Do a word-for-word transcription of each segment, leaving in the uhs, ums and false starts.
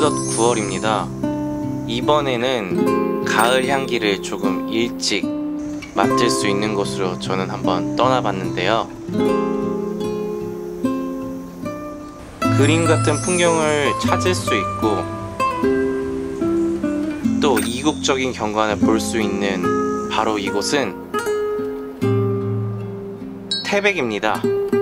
어느덧 구월입니다. 이번에는 가을 향기를 조금 일찍 맡을 수 있는 곳으로 저는 한번 떠나봤는데요. 그림 같은 풍경을 찾을 수 있고 또 이국적인 경관을 볼 수 있는 바로 이곳은 태백입니다.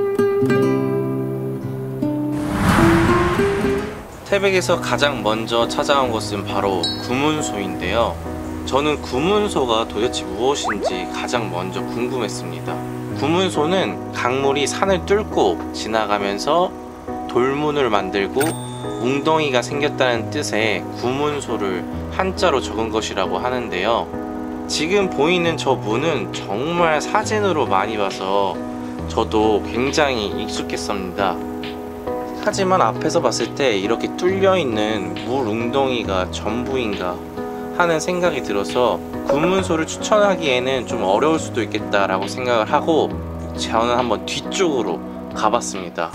태백에서 가장 먼저 찾아온 곳은 바로 구문소인데요. 저는 구문소가 도대체 무엇인지 가장 먼저 궁금했습니다. 구문소는 강물이 산을 뚫고 지나가면서 돌문을 만들고 웅덩이가 생겼다는 뜻의 구문소를 한자로 적은 것이라고 하는데요. 지금 보이는 저 문은 정말 사진으로 많이 봐서 저도 굉장히 익숙했습니다. 하지만 앞에서 봤을 때 이렇게 뚫려있는 물 웅덩이가 전부인가 하는 생각이 들어서 구문소를 추천하기에는 좀 어려울 수도 있겠다 라고 생각을 하고 저는 한번 뒤쪽으로 가봤습니다.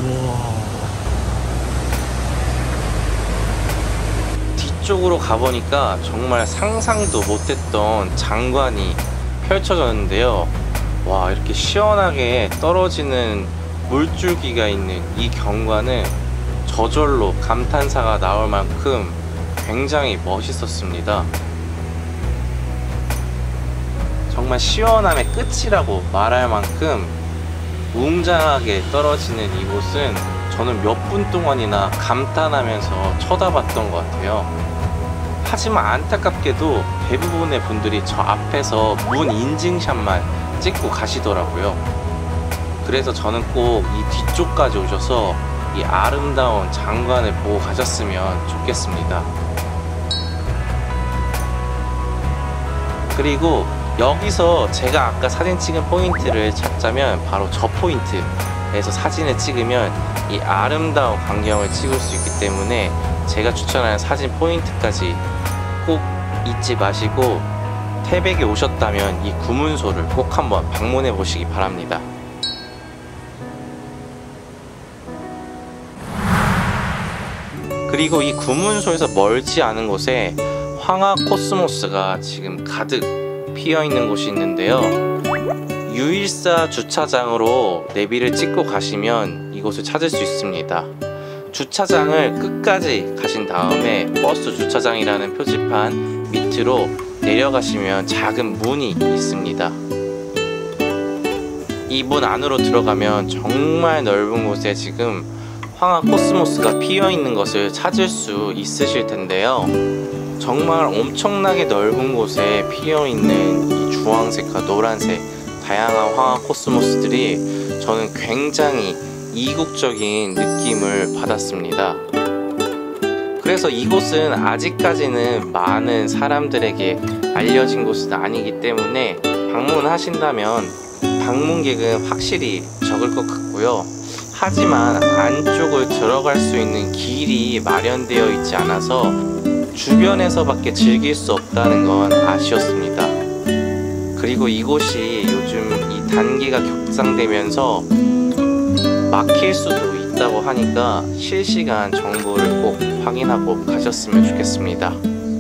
뒤쪽으로 가보니까 정말 상상도 못했던 장관이 펼쳐졌는데요. 와, 이렇게 시원하게 떨어지는 물줄기가 있는 이 경관은 저절로 감탄사가 나올 만큼 굉장히 멋있었습니다. 정말 시원함의 끝이라고 말할 만큼 웅장하게 떨어지는 이곳은 저는 몇 분 동안이나 감탄하면서 쳐다봤던 것 같아요. 하지만 안타깝게도 대부분의 분들이 저 앞에서 문 인증샷만 찍고 가시더라고요. 그래서 저는 꼭 이 뒤쪽까지 오셔서 이 아름다운 장관을 보고 가셨으면 좋겠습니다. 그리고 여기서 제가 아까 사진 찍은 포인트를 찾자면 바로 저 포인트에서 사진을 찍으면 이 아름다운 광경을 찍을 수 있기 때문에 제가 추천하는 사진 포인트까지 꼭 잊지 마시고 태백에 오셨다면 이 구문소를 꼭 한번 방문해 보시기 바랍니다. 그리고 이 구문소에서 멀지 않은 곳에 황화 코스모스가 지금 가득 피어 있는 곳이 있는데요. 유일사 주차장으로 내비를 찍고 가시면 이곳을 찾을 수 있습니다. 주차장을 끝까지 가신 다음에 버스 주차장이라는 표지판 밑으로 내려가시면 작은 문이 있습니다. 이 문 안으로 들어가면 정말 넓은 곳에 지금 황화 코스모스가 피어 있는 것을 찾을 수 있으실 텐데요. 정말 엄청나게 넓은 곳에 피어 있는 이 주황색과 노란색 다양한 황화 코스모스들이 저는 굉장히 이국적인 느낌을 받았습니다. 그래서 이곳은 아직까지는 많은 사람들에게 알려진 곳은 아니기 때문에 방문하신다면 방문객은 확실히 적을 것 같고요. 하지만 안쪽을 들어갈 수 있는 길이 마련되어 있지 않아서 주변에서 밖에 즐길 수 없다는 건 아쉬웠습니다. 그리고 이곳이 요즘 이 단계가 격상되면서 막힐 수도 있다고 하니까 실시간 정보를 꼭 확인하고 가셨으면 좋겠습니다.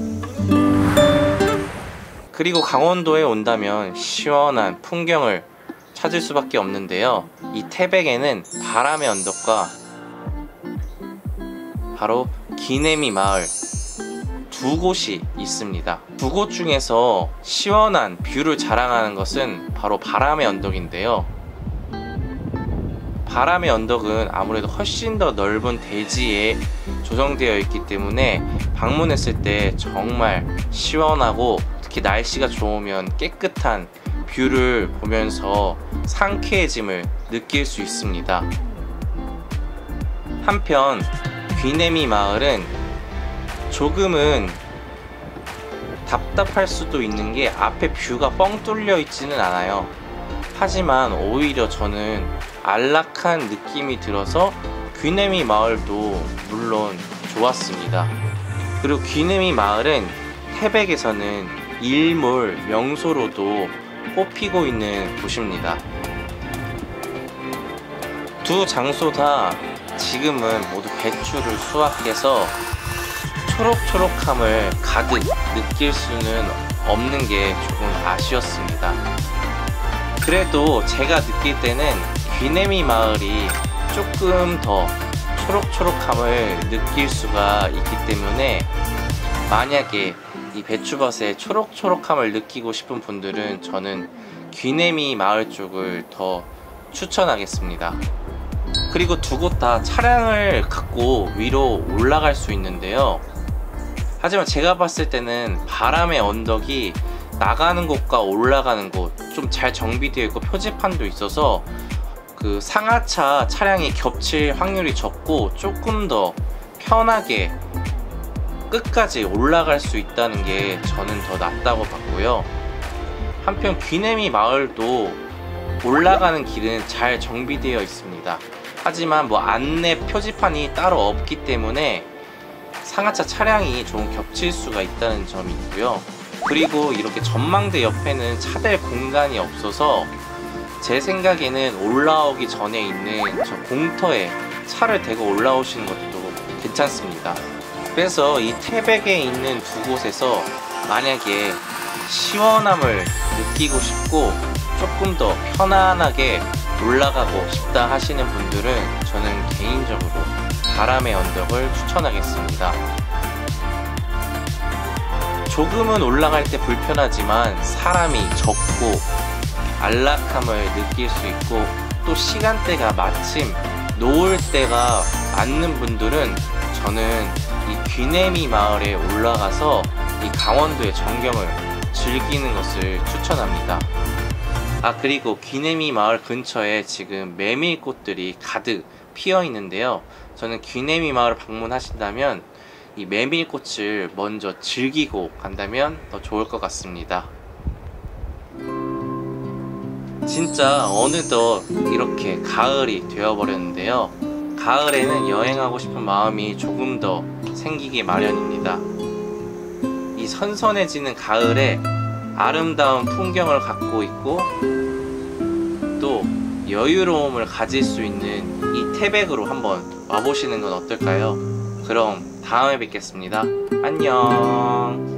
그리고 강원도에 온다면 시원한 풍경을 찾을 수밖에 없는데요. 이 태백에는 바람의 언덕과 바로 기내미 마을 두 곳이 있습니다. 두 곳 중에서 시원한 뷰를 자랑하는 것은 바로 바람의 언덕인데요. 바람의 언덕은 아무래도 훨씬 더 넓은 대지에 조성되어 있기 때문에 방문했을 때 정말 시원하고 특히 날씨가 좋으면 깨끗한 뷰를 보면서 상쾌해짐을 느낄 수 있습니다. 한편 귀내미 마을은 조금은 답답할 수도 있는 게 앞에 뷰가 뻥 뚫려 있지는 않아요. 하지만 오히려 저는 안락한 느낌이 들어서 귀내미 마을도 물론 좋았습니다. 그리고 귀내미 마을은 태백에서는 일몰 명소로도 꼽히고 있는 곳입니다. 두 장소 다 지금은 모두 배추를 수확해서 초록초록함을 가득 느낄 수는 없는 게 조금 아쉬웠습니다. 그래도 제가 느낄 때는 귀내미 마을이 조금 더 초록초록함을 느낄 수가 있기 때문에 만약에 이 배추밭의 초록초록함을 느끼고 싶은 분들은 저는 귀내미 마을 쪽을 더 추천하겠습니다. 그리고 두 곳 다 차량을 갖고 위로 올라갈 수 있는데요. 하지만 제가 봤을 때는 바람의 언덕이 나가는 곳과 올라가는 곳 좀 잘 정비되어 있고 표지판도 있어서 그 상하차 차량이 겹칠 확률이 적고 조금 더 편하게 끝까지 올라갈 수 있다는 게 저는 더 낫다고 봤고요. 한편 귀내미 마을도 올라가는 길은 잘 정비되어 있습니다. 하지만 뭐 안내 표지판이 따로 없기 때문에 상하차 차량이 좀 겹칠 수가 있다는 점이 있고요. 그리고 이렇게 전망대 옆에는 차댈 공간이 없어서 제 생각에는 올라오기 전에 있는 저 공터에 차를 대고 올라오시는 것도 괜찮습니다. 그래서 이 태백에 있는 두 곳에서 만약에 시원함을 느끼고 싶고 조금 더 편안하게 올라가고 싶다 하시는 분들은 저는 개인적으로 바람의 언덕을 추천하겠습니다. 조금은 올라갈 때 불편하지만 사람이 적고 안락함을 느낄 수 있고 또 시간대가 마침 노을 때가 맞는 분들은 저는 이 귀내미 마을에 올라가서 이 강원도의 전경을 즐기는 것을 추천합니다. 아, 그리고 귀내미 마을 근처에 지금 메밀꽃들이 가득 피어 있는데요. 저는 귀내미 마을을 방문하신다면 이 메밀꽃을 먼저 즐기고 간다면 더 좋을 것 같습니다. 진짜 어느덧 이렇게 가을이 되어버렸는데요. 가을에는 여행하고 싶은 마음이 조금 더 생기기 마련입니다. 이 선선해지는 가을에 아름다운 풍경을 갖고 있고 또 여유로움을 가질 수 있는 이 태백으로 한번 와보시는 건 어떨까요? 그럼 다음에 뵙겠습니다. 안녕.